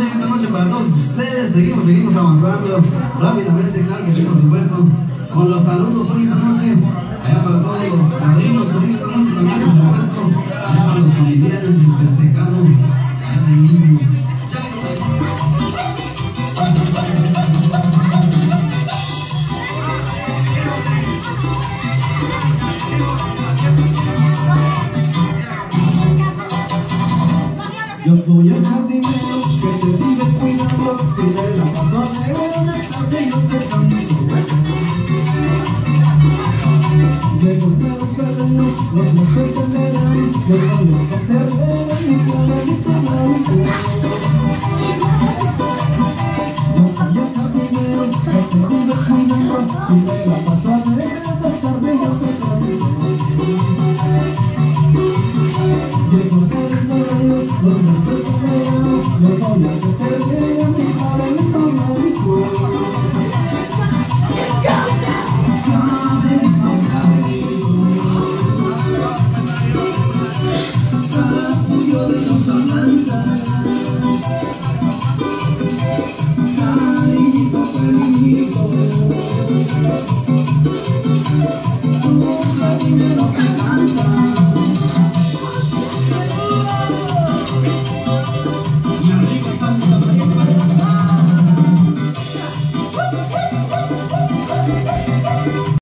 en esta noche para todos ustedes. Seguimos avanzando rápidamente, claro que sí, por supuesto. Con los saludos hoy esta noche, allá para todos los padrinos, hoy esta noche también, por supuesto, allá para los familiares del festejado, allá del niño. Yo soy el jardinero que te vive cuidando, si de la paso alegre de tarde yo te camino. De golpear los pequeños, los mejores que me dan, yo soy el paternero, mi planeta blanco. Yo soy el jardinero que te vive cuidando, si de la paso alegre de tarde yo te camino. De golpear los pequeños, los mejores que me dan, yo soy el paternero, mi planeta blanco.